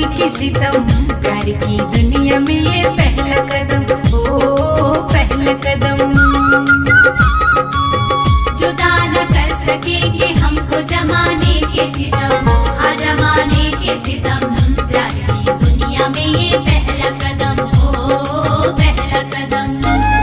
की सितम, प्यार की दुनिया में ये पहला कदम, ओ पहला कदम। जुदा न कर सकेंगे हमको जमाने के सितम, हाँ जमाने के सितम। प्यार की दुनिया में ये पहला कदम, ओ पहला कदम।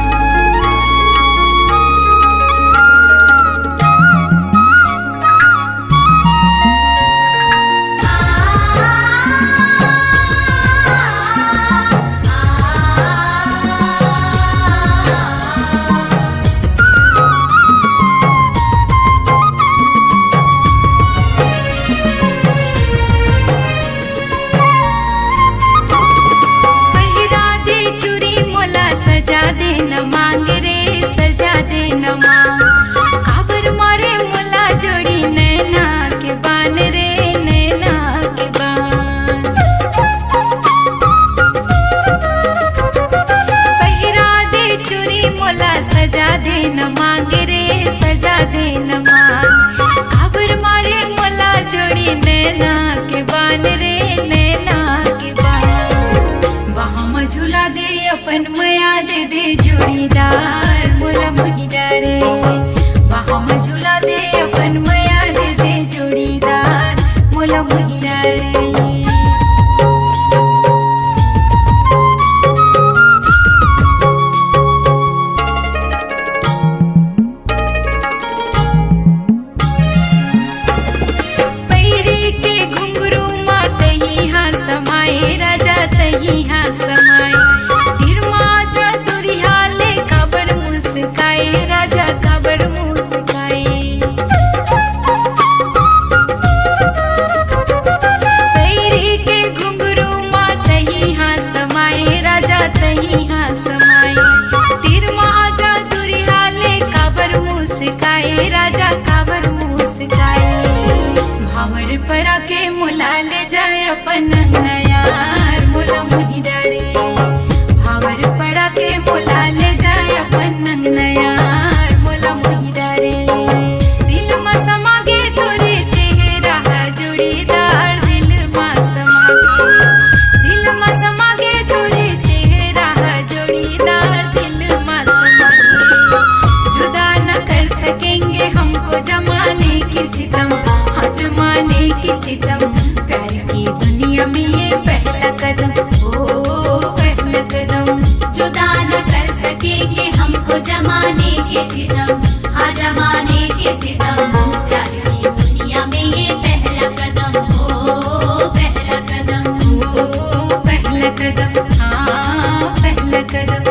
अपन मया दे दे जोड़ीदार, मोला मोही डारे। वहाँ में झूला दे अपन मया दे दे जोड़ीदार, मोला मोही डारे। पैरी के घुंघरू मा तही हाँ समाये, राजा तही हाँ समाये। राजा काबर मुस्काए, पैरी के घुंघरू माँ तही हाँ समाये, राजा तही हाँ समाये। तीर माँ जा दुरिहा ले काबर मुस्काए, राजा काबर मुस्काए। भावर परा के मुला ले जाए अपन नयार, मोला मोही डारे। भावर परा के मुला ले जाए अपन नयार, मोला मोही डारे। दिल मा समागे तोरे चेहरा जोड़ीदार, दिल मा समागे, दिल मा समागे तोरे चेहरा जोड़ीदार, दिल मा समागे। जुदा न कर सकेंगे हमको जमाने की सितम, हाँ जमाने की सितम। प्यार की दुनिया में ये पहला कदम, ओ पहला कदम। जुदा न कर सकेंगे हमको जमाने के सितम, हाँ जमाने के सितम। प्यार की दुनिया में ये पहला कदम, ओ पहला कदम, ओ पहला कदम, हाँ पहला कदम।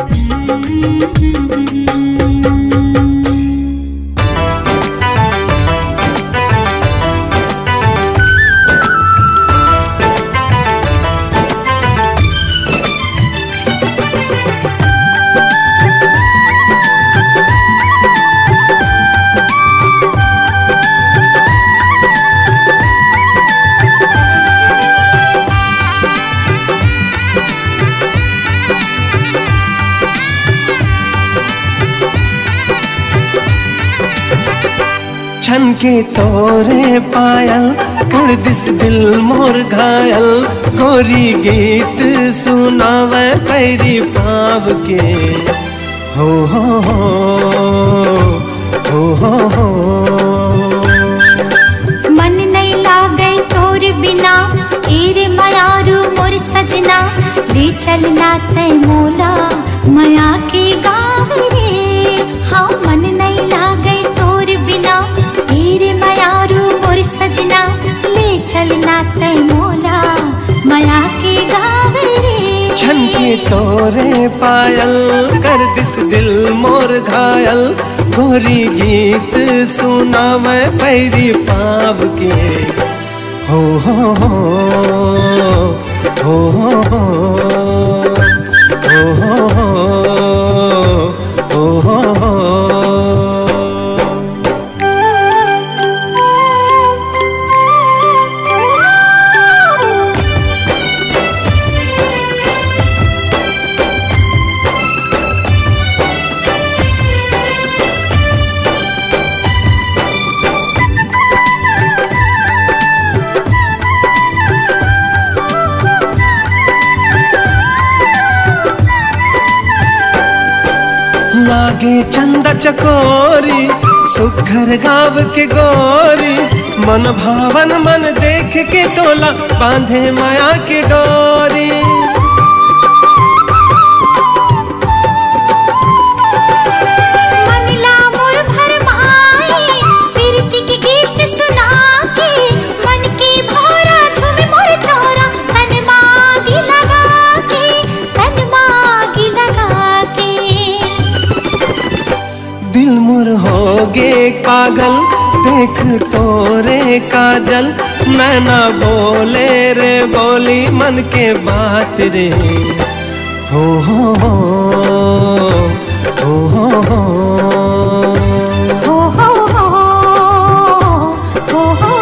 छन के तोरे पायल कर दिस दिल मोर घायल। गोरी गीत सुनावे पैरी पाव के, हो हो हो हो हो। मन नहीं लागे तोर बिना, एरे मयारू मोर सजना। ले चलना तय मोला मया के गाँव रे। हाँ मन नहीं लागे तोर बिना, एरे मयारू मोर सजना। ले चलना तय मोला मया के गाँव रे। छन के तोरे पायल कर दिस दिल मोर घायल। गोरी गीत सुनावे पैरी पाव के, हो हो हो हो हो हो हो हो हो हो। लागे चंदा चकोरी सुघर गाँव के गोरी, मन भावन मन देख के तोला बांधे माया की डोरी। होगे पागल देख तोरे काजल, नैना बोले रे बोली मन के बात रे। हो हो हो हो हो हो हो हो हो हो हो।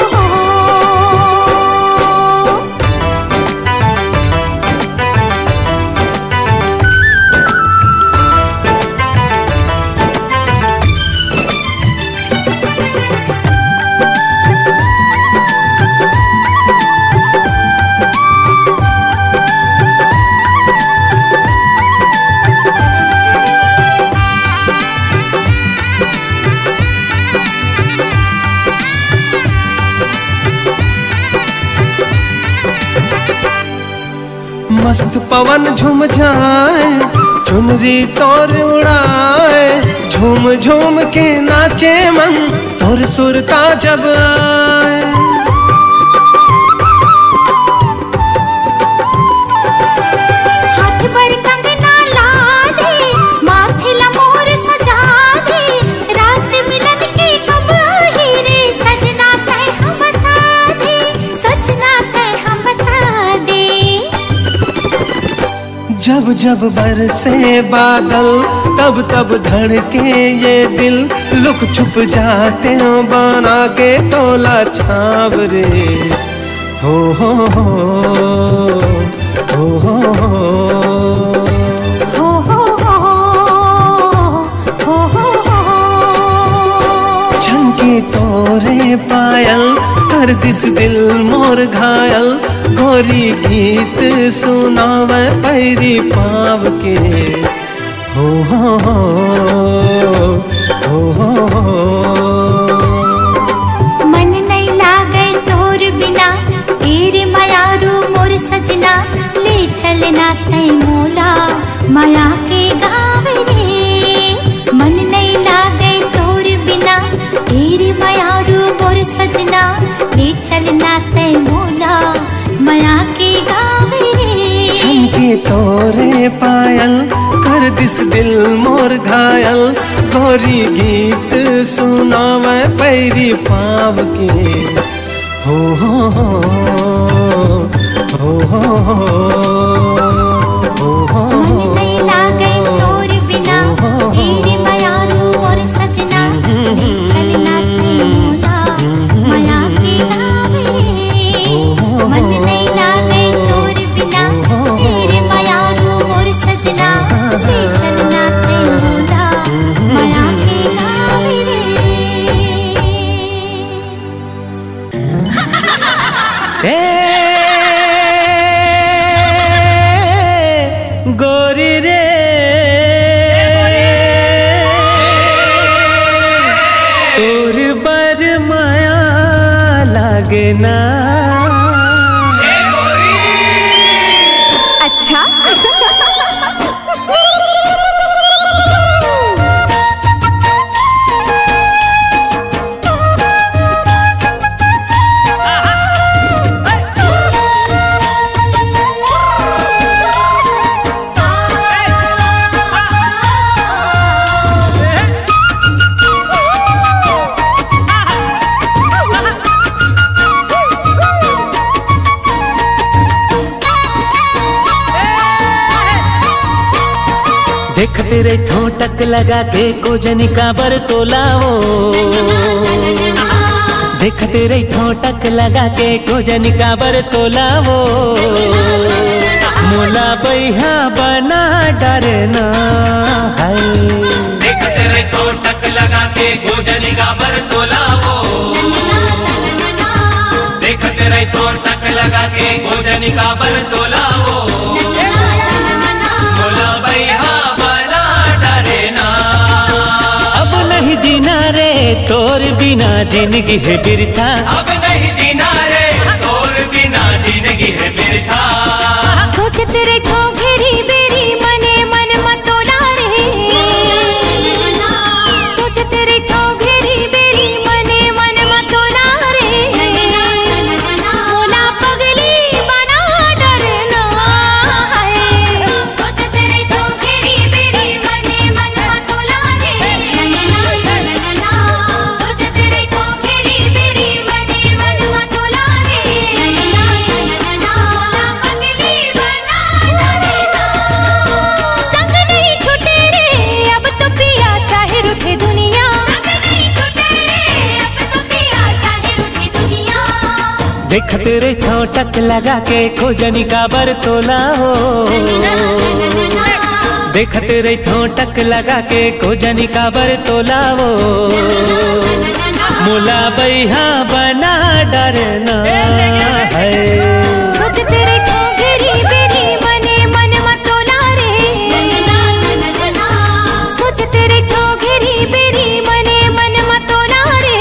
मस्त पवन झूम जाए चुनरी तोर उड़ाए, झूम झूम के नाचे मन तोर सुरता जब आए। हाथ पर कंगना ला दे माथे लमोर सजा दे, रात मिलन की कब आई रे सजना तय हम बता दे, सजना तय हम बता दे। जब जब बरसे बादल तब तब धड़के ये दिल, लुक छुप जाते हो बना के तोला छाव रे। हो हो हो हो हो हो हो हो हो। झनके तोरे पायल कर दिस दिल मोर घायल, गोरी गीत सुनावे पैरी पाव के। हो हो हो हो हो हो। मन नहीं लागे तोर बिना तेरे मायारू मोर सजना, ले चलना तय मोला माया के गाँव रे। मन नहीं लागे तोर बिना तेरे मायारू मोर सजना, ले चलना तय मोला माया के गाँव रे। झनके तोरे पायल कर दिस दिल मोर घायल, गोरी गीत सुनावे पैरी पाव के। हो हो हो हो हो हो हो। मन नहीं लागे तोर बिना तेरे मायारू मोर सजना, ले चलना तय मोला माया के गाँव रे। मन नहीं लागे तोर बिना तेरे मायारू मोर सजना, ले चलना तय मोला माया के गाँव रे। गोरी रे तोर बर माया लागे ना। अच्छा देखते रही ठोटक लगा के कोजनी का बर तोलाओ, देखते रही ठोटक लगा के कोजनी का बर तोलाओ। मोला बैहा बना डरना है, देखते रही ठोटक लगा के कोजनी का बर तोलाओ, देखते रही ठोटक लगा के कोजनी का बर तोलाओ। मोला बैहा बना डरना बिना जिंदगी है बिरथा। अब नहीं जीना रे तोर बिना जिंदगी है बिरथा। सोचते रहो घेरी बेरी मने मन मतोला रे। सोचते रहो घेरी बेरी मने मन मतोला रे। मोला पगली बना डरना है। सोचते रहो घेरी बेरी मने मन मतोला रे। सोचते रहो घेरी बेरी मने मन मतोला रे। मोला पगली बना डरना। संग नहीं छूटे रे अब तो पिया चाहे रूठे दुनिया। संग नहीं छूटे रे अब तो पिया चाहे रूठी दुनिया। देखते रहता टक लगा के खोजनी का बरतोला हो। देखते रहता टक लगा के खोजनी का बरतोला हो। मोला बैहा बना डरना है। सोचते रहो घेरी बेरी मने मन मतोला रे। सोचते रहो घेरी बेरी मने मन मतोला रे।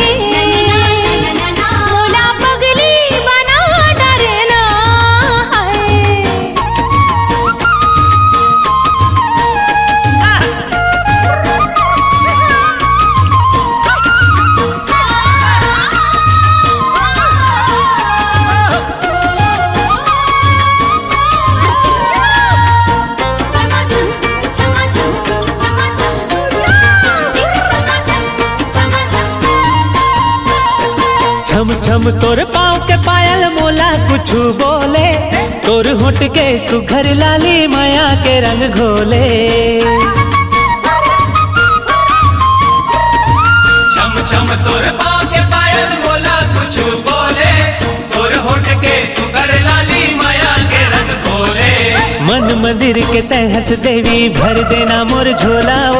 मोला पगली बना डरना है। छम छम तोर पाँव के पायल मोला कुछ बोले। तोर होठ के सुघर लाली माया के रंग घोले। छम छम तोर पाँव के पायल मोला कुछ बोले। तोर होठ के सुगर लाली माया के रंग खोले। मन मंदिर के तहस देवी भर देना मोर झोलाओ।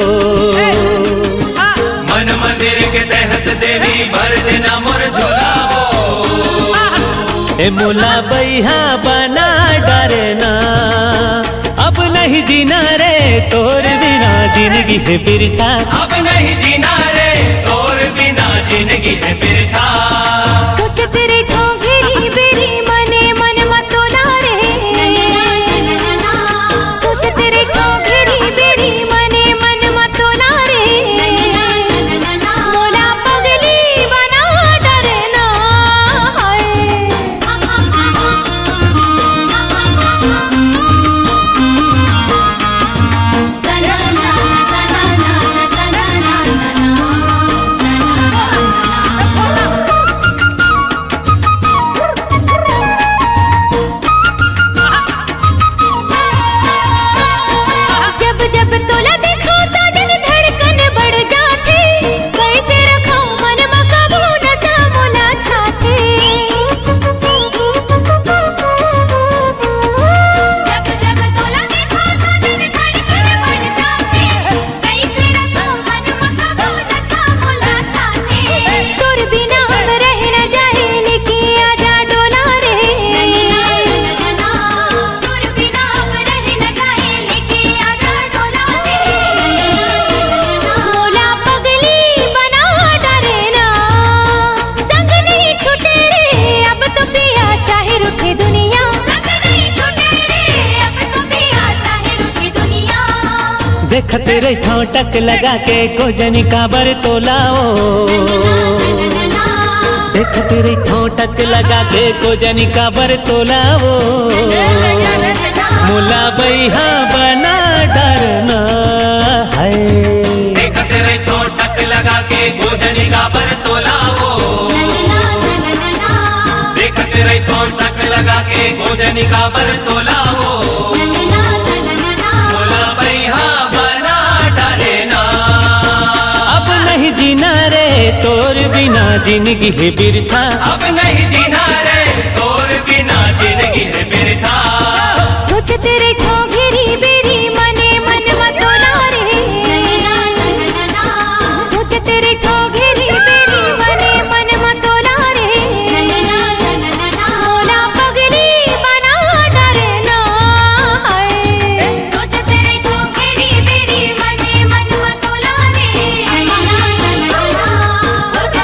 मन मंदिर के तहस देवी भर देना मोर झोलाओ। ए मोला बैहा बना डरना। अब नहीं जीना रे तोर बिना जिंदगी है बिरथा। अब नहीं जीना रे तोर बिना जिंदगी है बिरथा। सोचते रहो घेरी बेरी मने मन मतोला रे। सोचते रहो घेरी बेरी मने मन मतोला रे। मोला पगली बना डरना है। जब जब तोला देखो साजन धड़कन बढ़ जाती। कैसे रखो मन मकाबू नशा मोला छाती। जब जब तोला देखो साजन धड़कन बढ़ जाती। कैसे रखो मन मकाबू नशा मोला छाती। तोर बिना हम रह न जाए लेके आजा डोला रे। तोर बिना हम रह न जाए लेके आजा डोला रे। मोला पगली बना डरना। संग नहीं छूटे रे अब तो पिया चाहे रूठे दुनिया। संग नहीं छूटे रे अब तो पिया चाहे रूठी दुनिया। देखते रहता टक लगा के खोजनी का बरतोलाओ। देखते रहता टक लगा के खोजनी का बरतोलाओ। मोला बैहा बना डरना है। देखते रहे तो टक लगा के गोजनी का बरतोलाओ। देखते रहे तो टक लगा के गोजनी का बरतोलाओ। मोला बैहा बना डरना। अब नहीं जीना रे तोर बिना जिंदगी है बिरथा। अब नहीं जीना रे तोर बिना जिंदगी है बिरथा। सोचते रहो घेरी बेरी मने मन मतोला रे। सोचते रहो घेरी बेरी मने मन मतोला रे। मोला पगली बना डरना है। सोचते रहो घेरी बेरी मने मन मतोला रे। सोचते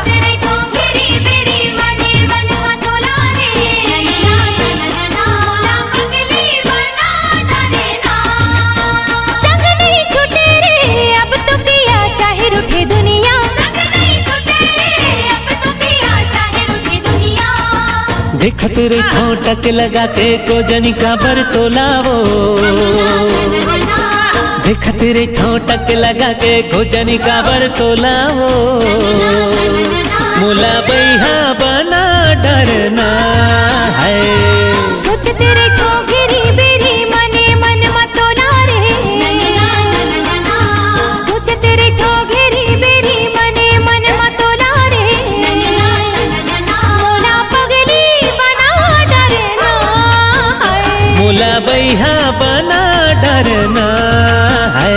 देखा तेरे ठोटक लगा के को जनी का बर तो लावो, देखा तेरे ठोटक लगा के को जनी का बर तो लावो। मोला बैहा बना डरना है, सोच तेरे को गिरी बेरी मने मन मतोला रे, सोच तेरे को गिरी बेरी मने मन मतोला रे। मोला पगली बना डरना है, मोला बैहा बना डरना है।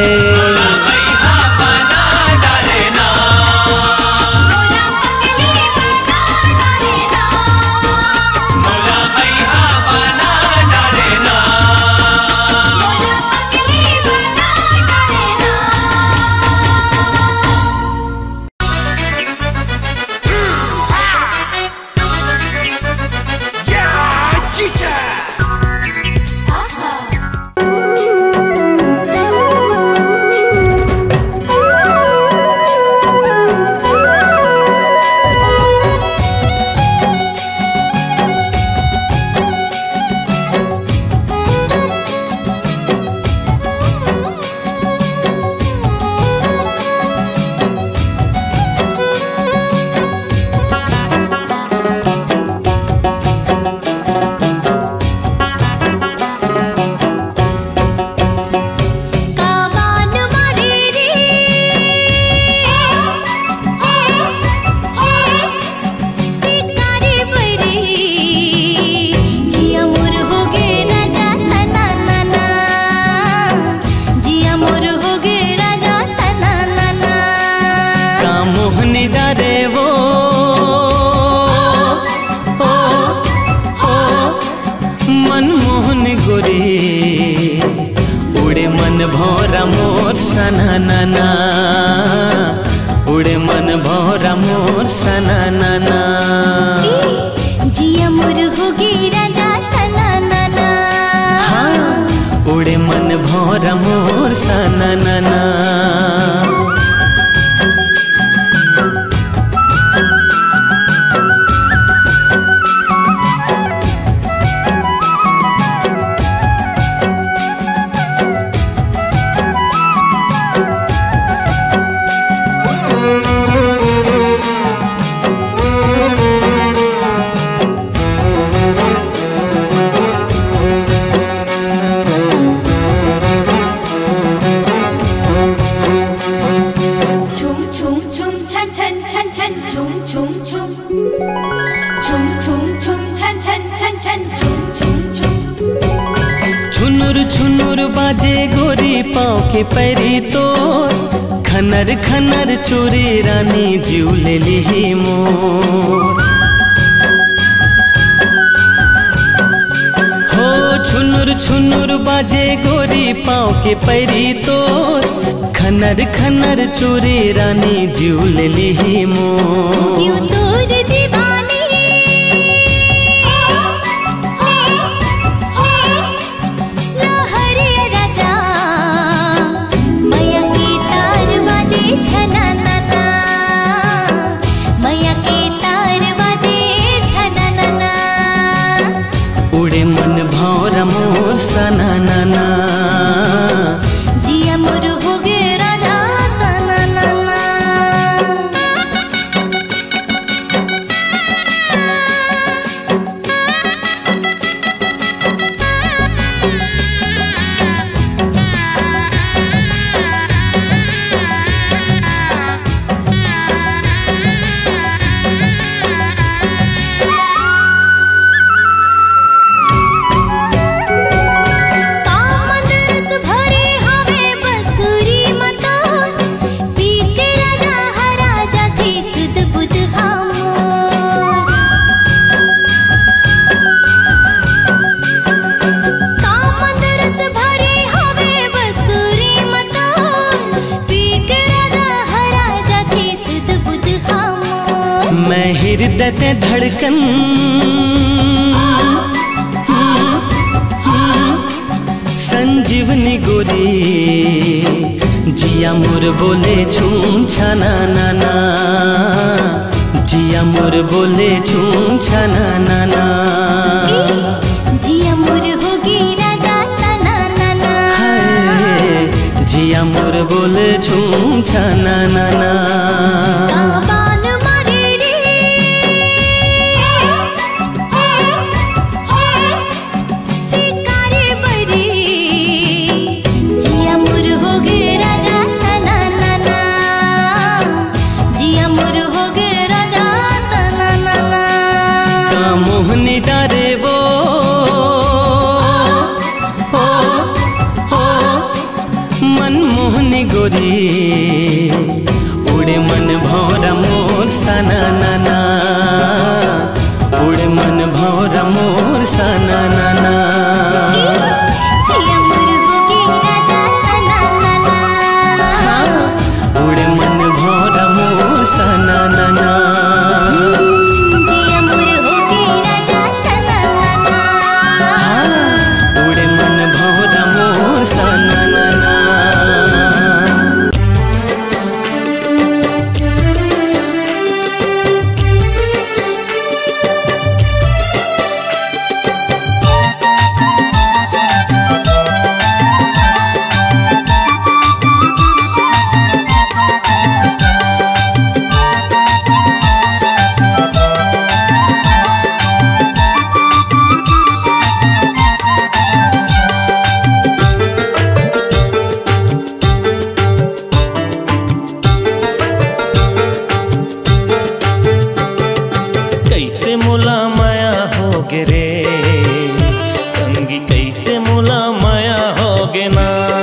उड़े मन भौरा मोर सना नाना, जिया मोर होगी राजा तना नाना। हाँ उड़े मन भौरा मोर सना नाना। के पैरी तोर खनर खनर चोरी रानी जीव ले ली मोर। हो छुनुर छुनुर बाजे गोरी पाँव के पैरी तोर खनर खनर चोरी रानी जीव ले ली मोर। हृदय ते धड़कन संजीवनी गोरी जिया मोर बोले छूम छाना नाना, जिया मोर बोले छूम छाना नाना। डारे वो हो मनमोहनी गोरी उड़े मन भौरा मोर सना नाना उड़े मन भौरा मोर सना नाना उड़े मन भौरा मोर सना नाना उड़े मन भौरा मोर सना नाना। कैसे मुला माया होगे रे संगी कैसे मुला माया होगे ना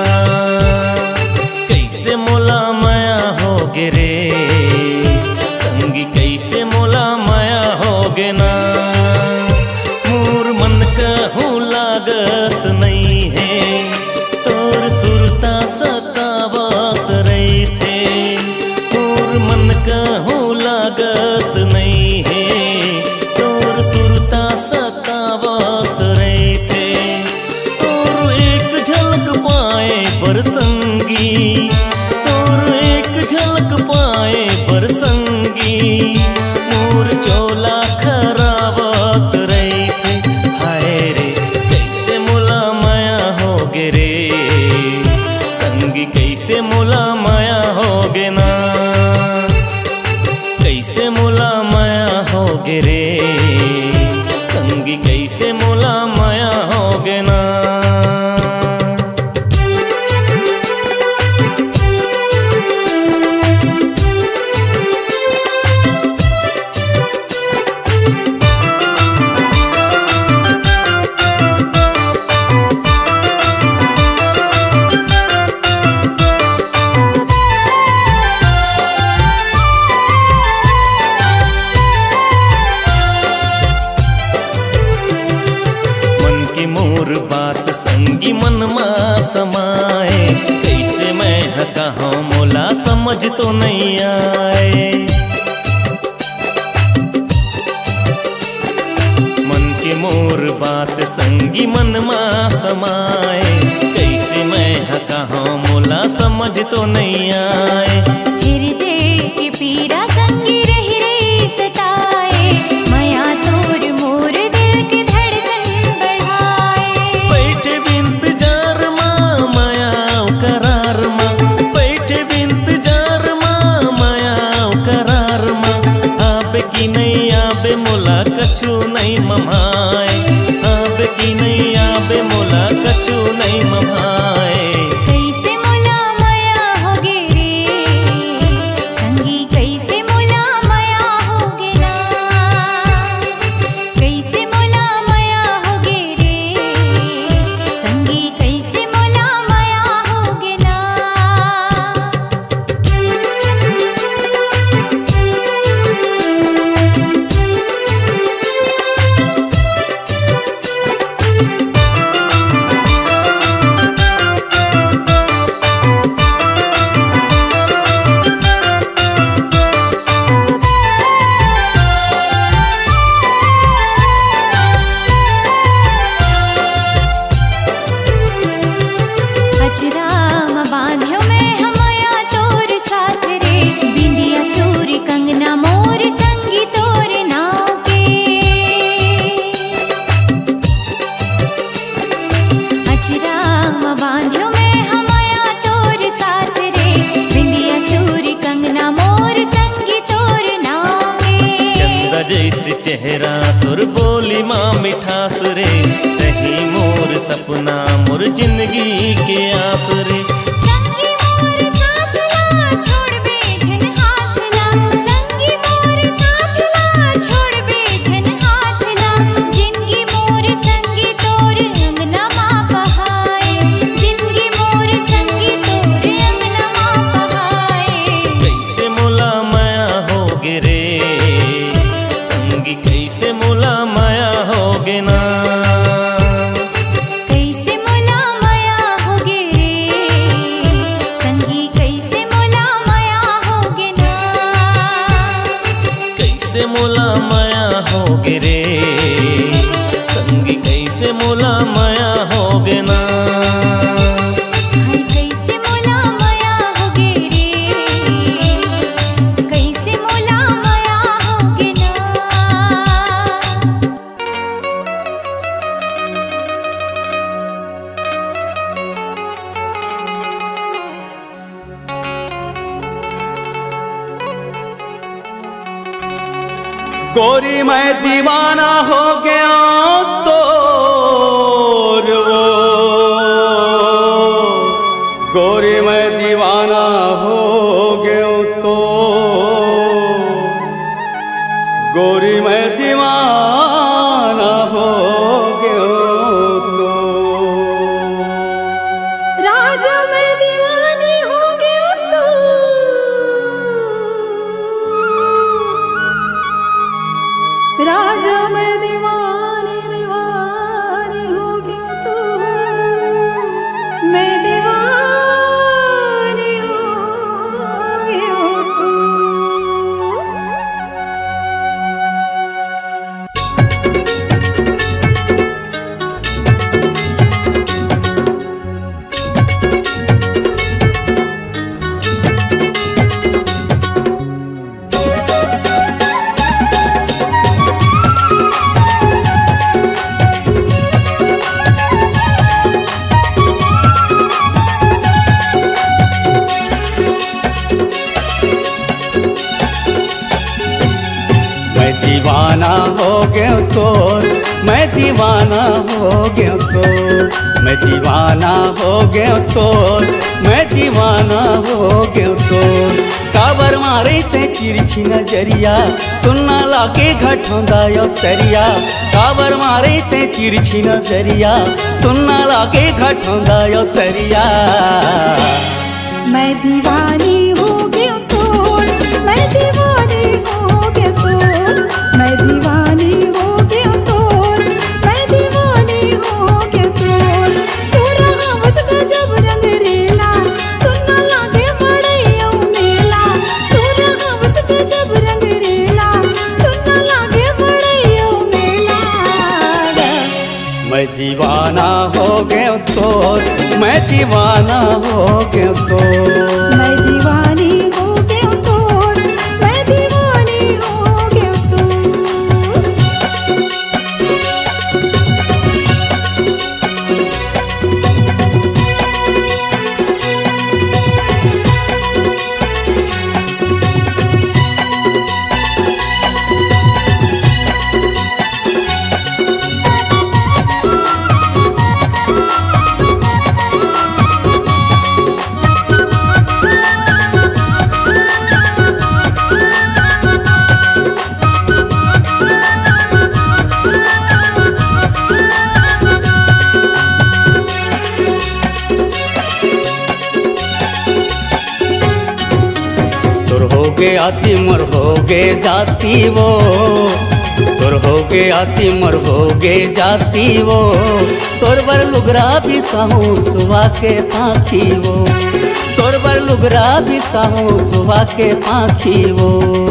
कैसे मुला माया होगे रे संगी कैसे मुला माया होगे ना मोर मन कहूँ लागत नहीं है तोर सुरता सतावत रही थे मोर मन कहूँ लागत नहीं है तोर सुरता सतावत रहे थे तोर एक झलक पाए पर संगी तोर एक झलक पाए पर संगी मोर चोला खरावत रहे थे हाय रे कैसे मुला माया होगे रे संगी कैसे मुला माया होगे ना कैसे मुला माया होगे रे संगी कैसे मुला माया होगे ना। मोर बात संगी मन मा समाए कैसे मैं कहूँ मोला समझ तो नहीं आए मन के मोर बात संगी मन मा समाए कैसे मैं कहूँ मोला समझ तो नहीं आए हृदय की पीड़ा संगी रही रही सताए माया तोर मोर दिल की धड़कन बढ़ाए बैठे बिंत जार माँ माया करार माँ बैठे बिंत जार माँ माया करार माँ आबे की नहीं आबे मोला कछु नहीं ममाए आबे की नहीं आबे मोला कछु नहीं ममाए कैसे मुला माया होगे रे संगी कैसे मुला माया होगे ना कैसे मुला माया होगे रे संगी कैसे मुला माया होगे ना। अचराम बांध्यो में हमया तोर साथ रे बिंदिया चूरी कंगना मोर संगी तोर नाव के अचराम बांध्यो में हमया तोर साथ रे बिंदिया चूरी कंगना मोर संगी तोर नाव के चंदा जैसे चेहरा तोर बोली माँ मिठास रे रही मोर सपना मोर जिंदगी के आस रे संगी मोर साथ ला छोड़ बेझन हाथ ला संगी मोर साथ ला छोड़ बेझन हाथ ला जिन होगे ना। कैसे मोला माया होगे रे संगी, कैसे मोला माया होगे ना। कैसे मोला माया होगे रे संगी, कैसे मोला माया होगे ना। हाय कैसे मोला माया होगे रे कैसे मोला माया होगे ना। गोरी मैं दीवाना हो गया तो वो, गोरी मैं दीवाना हो गया तो, गोरी मैं दीवाना हो गया तो। राजा मैं दीवानी हो गया तो, राजा मैं दीवानी दीवानी हो गया तो, मैं दीवानी हो गया तो। मैं दीवाना हो गया तो, मैं दीवाना हो गया तो, मैं दीवाना हो गया तो, मैं दीवाना हो गया तो। काबर मारे ते तिरछी नजरिया सुनना लागे घटोंदा यो तरिया। काबर मारे ते तिरछी नजरिया सुनना लागे घटोंदा यो तरिया। मैं दीवानी हो गया तो, मैं दीवानी हो गया तो, मैं दीवानी हो गया तो, मैं दीवानी हो गया तो। पूरा हवस गजब रंग रेला सुनना लागे मड़ैया मेला। पूरा हवस गजब रंग रेला सुनना लागे मड़ैया मेला। मैं दीवाना हो गया तो, मैं दीवाना हो गया तो। मैं दीवानी हो गया तो, मैं दीवानी हो गया तो। होगे आती मर होगे जाती वो, तोर होगे आती मर होगे जाती वो। तोर बर लुगरा भी साहू सुबह के पाखी वो, तोर बर लुगरा भी साहू सुबह के पाखी वो।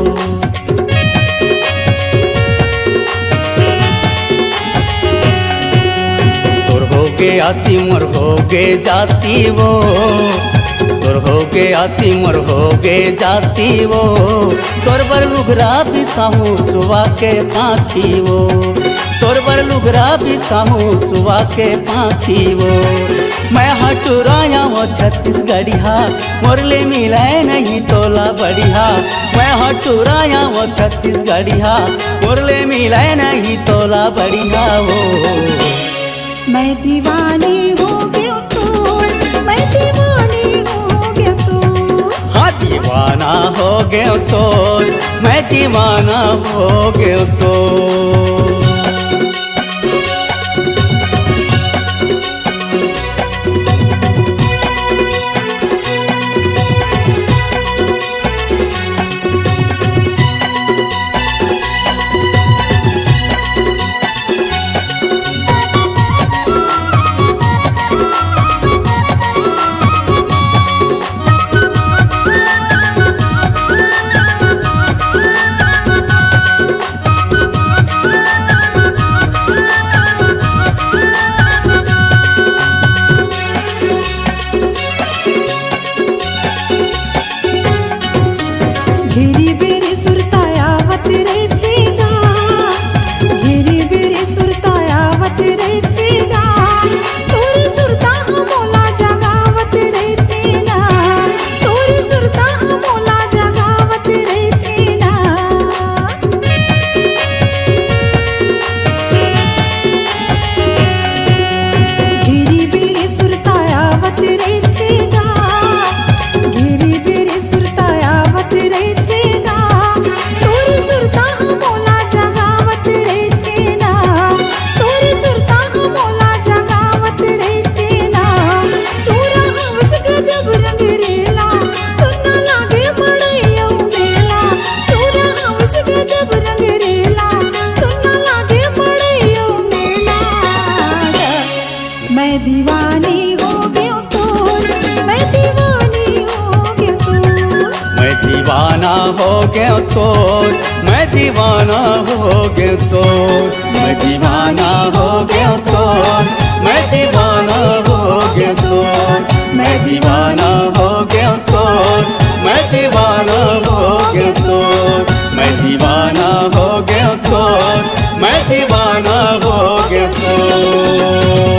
तोर होगे आती मर होगे जाती वो, तोर होगे आती मर होगे जाती वो। तोर बर लुगरा भी साहू सुबह के पाखी वो, तोर बर लुगरा भी साहू सुबह के पाखी वो। मैं हटुराया वो छत्तीसगढ़िया मोरले मिलाए नहीं तोला बढ़िया। मैं हटुराया वो छत्तीसगढ़िया मोरले मिलाए नहीं तोला बढ़िया वो। मैं दीवानी हो गया तो, मैं दीवानी हो गया तो। हाँ दीवाना हो गया तो, मैं दीवाना हो गया तो। हो गया तोर, मैं दीवाना हो गया तोर, मैं दीवाना हो गया तोर, मैं दीवाना हो गया तोर, मैं दीवाना हो गया तोर, मैं दीवाना हो गया तोर, मैं दीवाना हो गया तोर, मैं दीवाना हो गया तोर।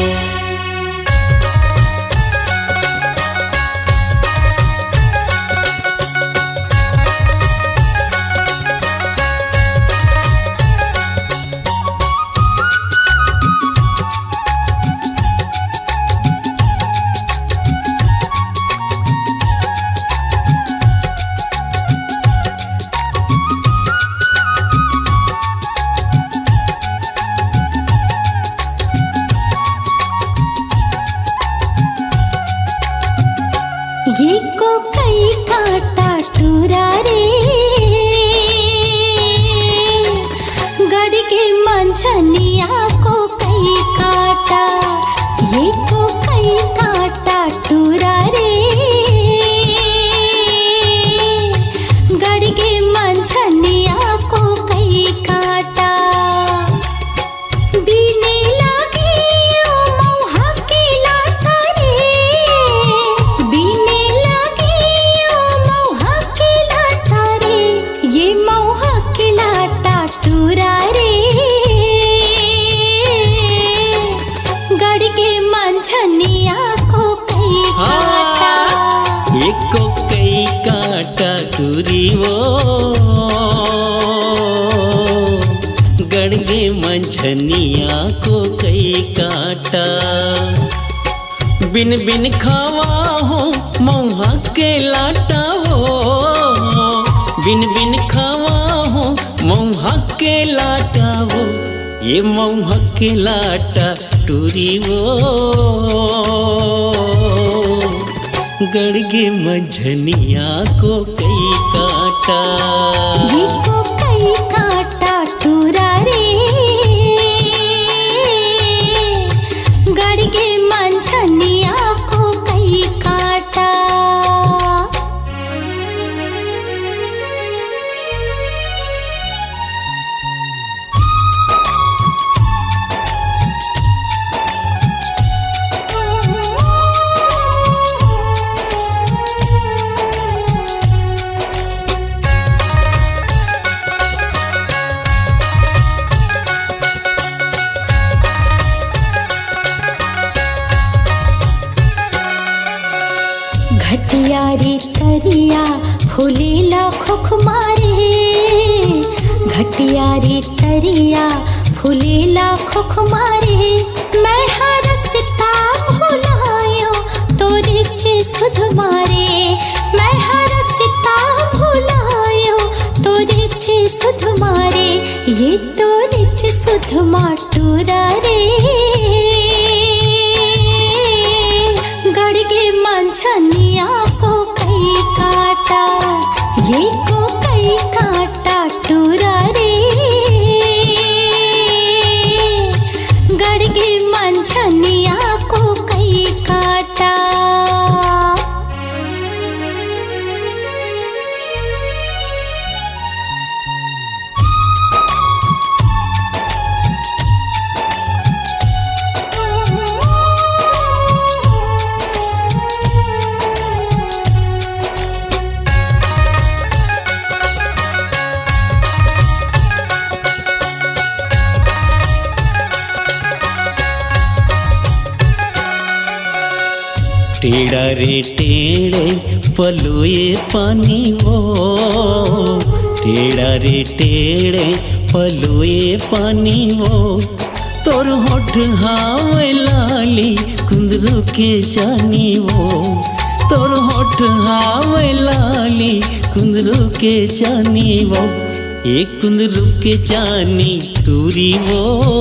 ये को कई काटा टूरा रे, गड़ के मंझनिया को कई काटा, ये को कई काटा टूरा रे, गड़ के मंझनिया को कई काटा, बीने लगी ओ मौहा की लाटा रे, बीने लगी ओ मौहा की लाटा रे, ये मौहा की लाटा टूरा रे, गड़ के मंझनिया को कई काटा। एक को कई काटा टूरी वो, गड़गे मंझनिया को कई काटा, बिन बिन खावा हो मौहा के लाटा वो, बिन बिन खावा हो मौहा के लाटा वो, ये मौहा के लाटा टूरी वो, गड़गे मंझनिया को कई काटा। ये को कई काटा टूरा रे, गड़ के मंझनिया को कई काटा। घटिया रे तरिया फूलेला खुख मारे, घटिया रे तरिया फूलेला खुख मारे, मैं हरसता भुलायो तोरे चे सुध मारे, मैं हरसता भुलायो तोरे चे सुध मारे, ये तोरे चे सुध माटूरा रे, गड़ के मंझनिया को कई काटा, ये को कई काटा टूरा रे, गड़ के मंझनिया को कई काटा। टेढ़ा रे टेढ़े पलोए पानी वो, टेढ़ा रे टेढ़े पलोए पानी वो, तोर होठ हावे लाली कुंदरू के जानी वो, तोर होठ हावे लाली कुंदरू के जानी वो, एक कुंदरू के जानी टूरी वो,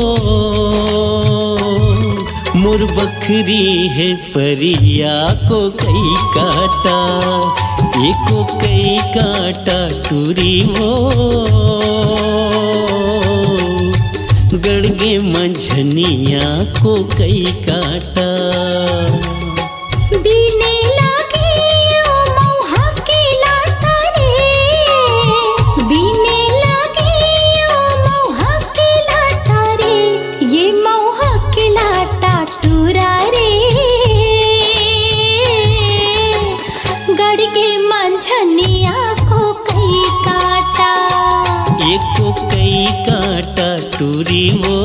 मोर बखरी है परिया को कई काटा, एको कई काटा टूरी वो, गड़गे मंझनिया को कई काटा। बीने लगी ओ मौहा की लाटा रे, टूरा रे गड़ के मंझनिया को कई काटा। एको कई काटा टूरी वो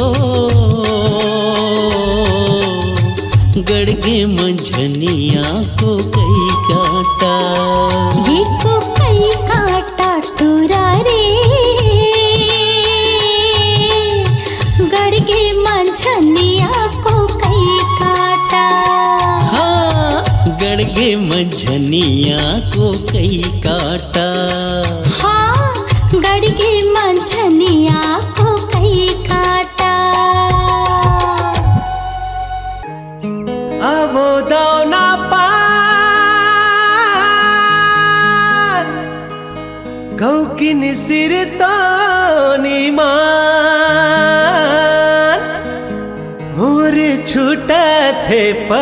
गड़ के मंझनिया को कई काटा। ये को कई काटा टूरा रे गड़ के मंझनिया को कई काटा। हाँ गड़ के मंझनिया को कई काटा। हाँ गड़ के मंझनिया को कई काटा। आवो दाना पार गौ किन सिर तो मान मोर छूटा थे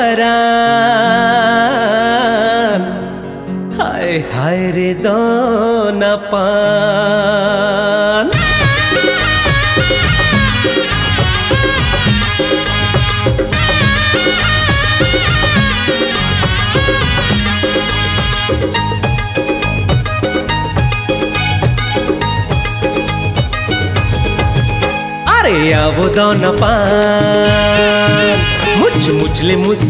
परान। हाय हाय रे दाना पान। अरे आवो दाना पान मुझ मुझले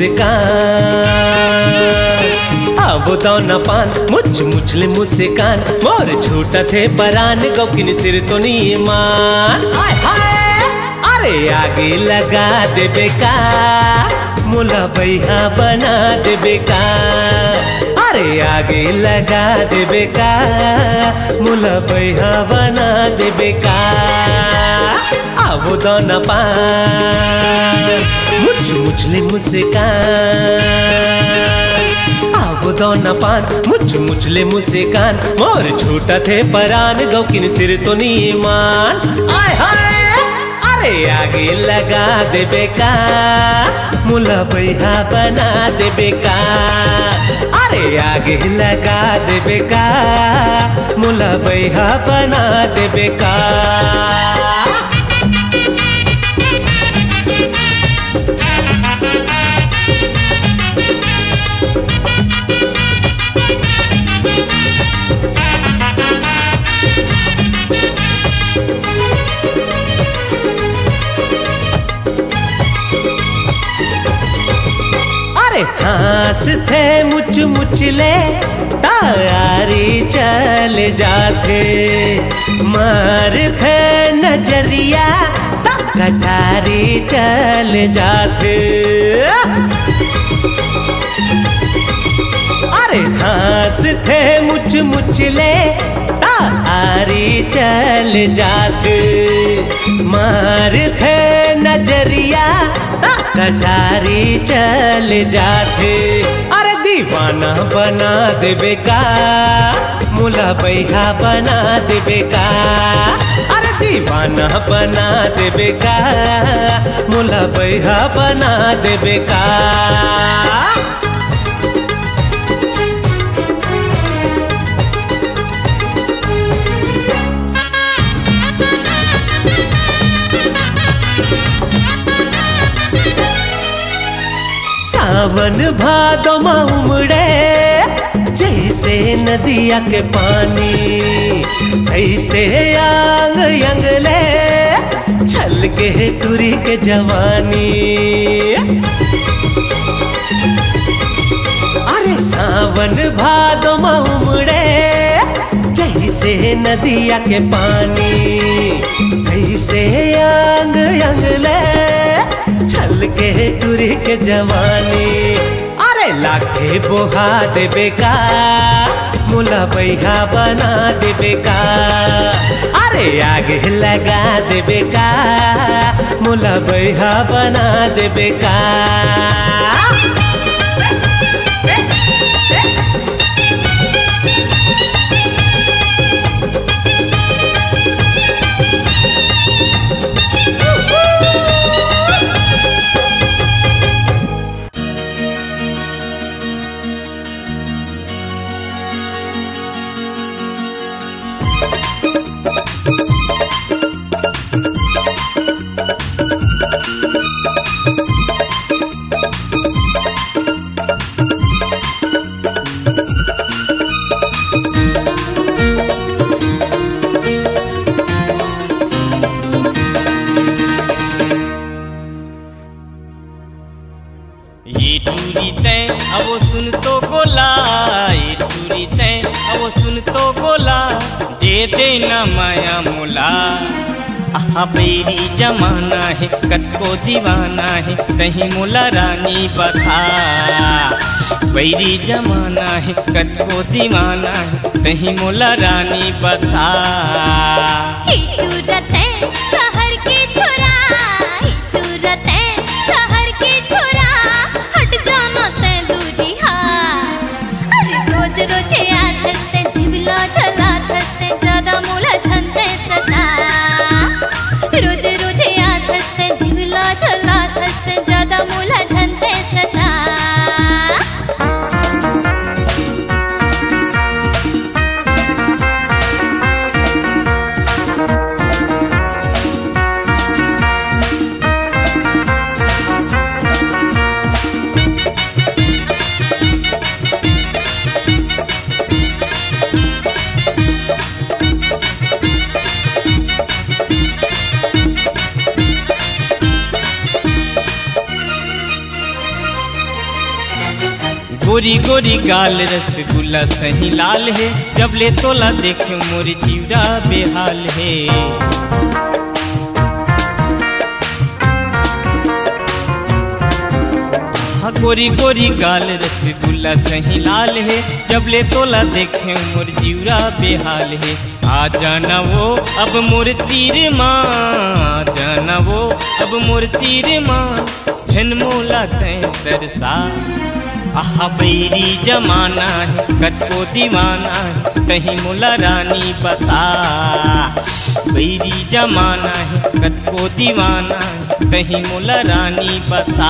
मुस्कान। आवो दाना पान मुझ मुझले मुस्कान मोर छूटा थे परान गौकिन सिर तो नहीं मान। हाय हाय अरे आगे लगा दे बेका मुला बैहा बना दे बेका। अरे आगे लगा दे बेका मुला बैहा बना दे बेका। आवो दाना पान मुझ मुझले मुस्कान। आवो दाना पान मुझ मुझले मुस्कान मोर छूटा थे परान गौकिन सिर तो नहीं मान। आय हाय अरे आगे लगा दे बेका मुला बैहा बना दे बेका। अरे आगे लगा दे बेका मुला बैहा बना दे बेका। हास थे मुच मुचले तारी चल जाते मार थे नजरिया कटारी चल जाते। अरे हास थे मुच मुचले तारी चल जाते मार थे नजरिया कटारी चल जाते। अरे दीवाना बना दे बेका मुला बैहा बना दे बेका। अरे दीवाना बना दे बेका मुला बैहा बना दे बेका। सावन भादो में उमड़े जैसे नदिया के पानी ऐसे यांग यंगले छल के टूरी के जवानी। अरे सावन भादो में उमड़े जैसे नदिया के पानी ऐसे यांग यंगले छल के टूरी के जवानी। अरे लाखे बोहा दे बेका मुला बैहा बना दे बेका। अरे आगे लगा दे बेका मुला बैहा बना दे बेका। टूरी तैं अब सुन तो गोला, ये टूरी तैं अब सुन तो गोला, दे देना माया मोला। आहा बैरी जमाना है कत को दीवाना है, कहीं मोला रानी बता। बैरी जमाना है कत को दीवाना है, कहीं मोला रानी बता। शहर के छोरा, शहर के छोरा, हट जाना तैं दूरी हा। अरे रोज रोज आते जिबला चलाते, ज्यादा मोला छनते सता। रोज रोज आते जिबला चलाते, ज्यादा मोला छनते सता। गोरी गोरी गाल रसगुल्ला सही लाल है, जब ले तोला देखे मोर जीवरा बेहाल है। हाँ गोरी गोरी गाल रसगुल्ला सही लाल है, जब ले तोला देखे मोर जीवरा बेहाल है। आ जाना वो अब मोर तीर माँ, आ जाना वो अब मोर तीर माँ, झनमोला तैं तरसा। आहा बैरी जमाना है कत को दीवाना है, कहीं मोला रानी बता। बैरी जमाना है कत को दीवाना है, कहीं मोला रानी बता।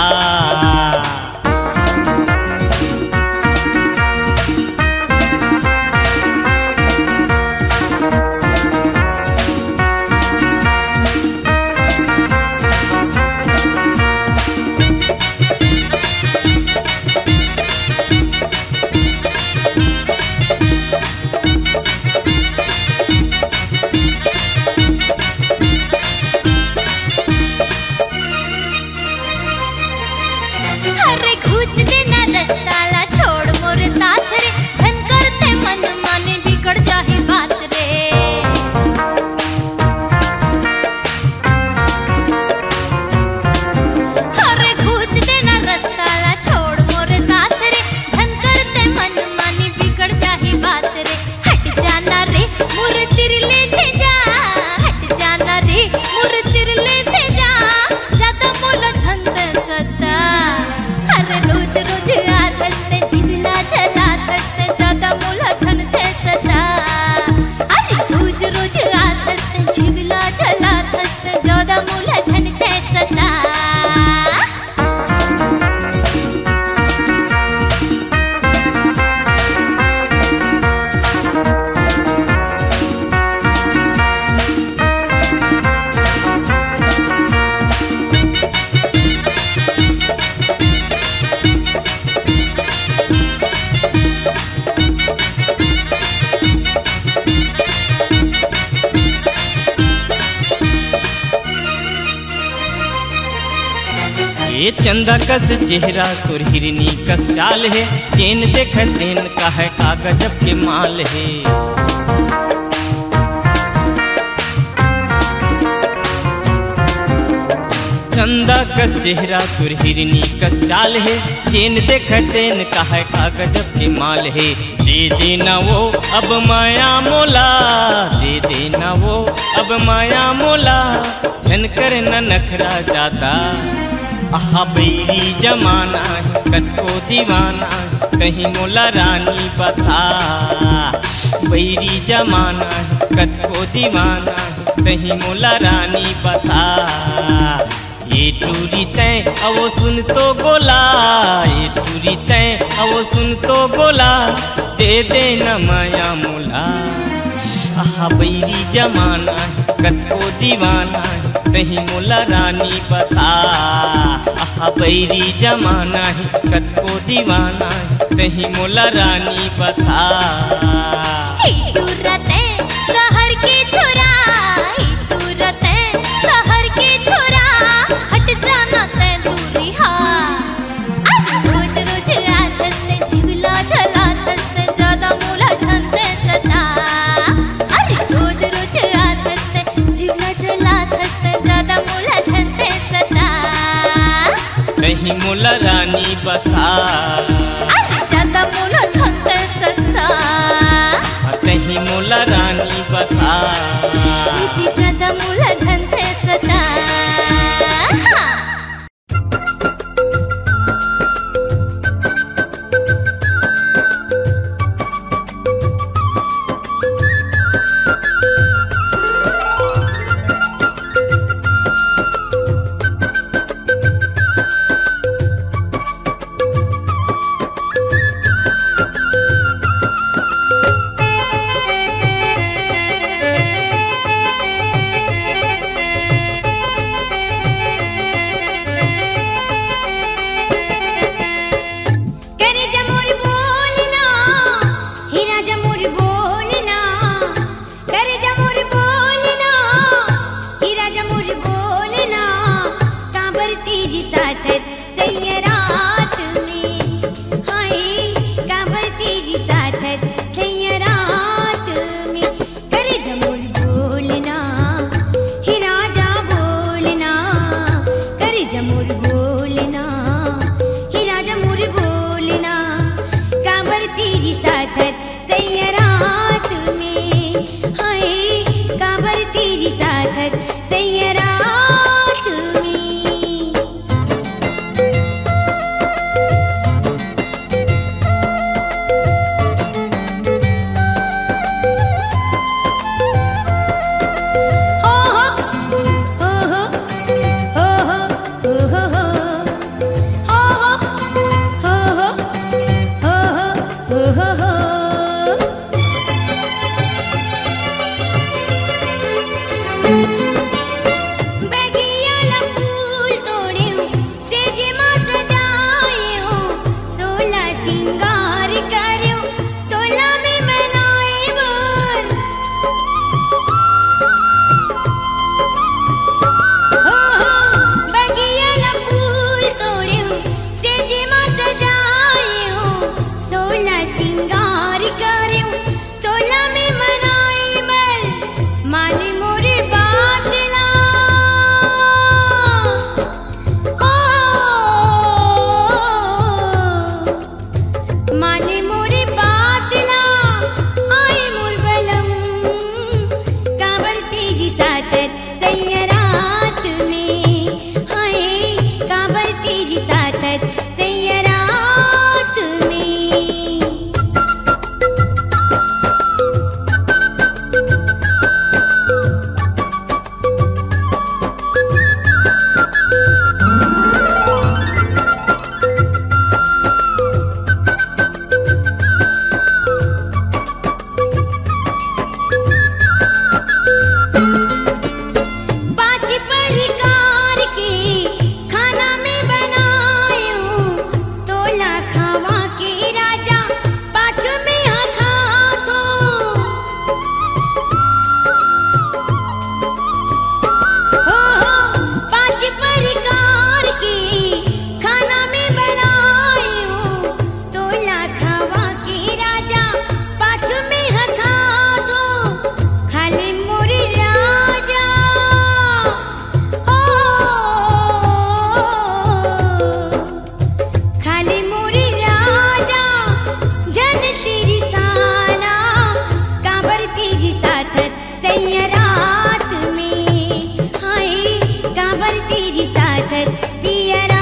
ये चंदा कस चेहरा तुर हिरनी कस चाल है, चैन देख तेन का है का गजब के माल है। चंदा कस चेहरा तुर हिरनी कस चाल है, चैन देख तेन का है का गजब के माल है। दे देना वो अब माया मोला, दे देना वो अब माया मोला, झनकर न नखरा जाता। आहा बैरी जमाना है कत को दीवाना है, कहीं मोला रानी बता। बैरी जमाना है कत को दीवाना है, कहीं मोला रानी बता। ये टूरी तैं अब सुन तो गोला, ये टूरी तैं अब सुन तो गोला, दे देना माया मोला। आहा बैरी जमाना है कत को दीवाना है, कहीं मोला रानी बता। आहा बैरी जमाना है कत को दीवाना है, कहीं मोला रानी बता। शहर के छोरा, शहर के छोरा, हट जाना तैं दूरी हा। रोज नहीं मोला रानी बता ज्यादा मोला छंते सत्ता नहीं मोला रानी बता ज्यादा मोला छंते सत्ता रात में हाय कांवर तेरी साथत पिया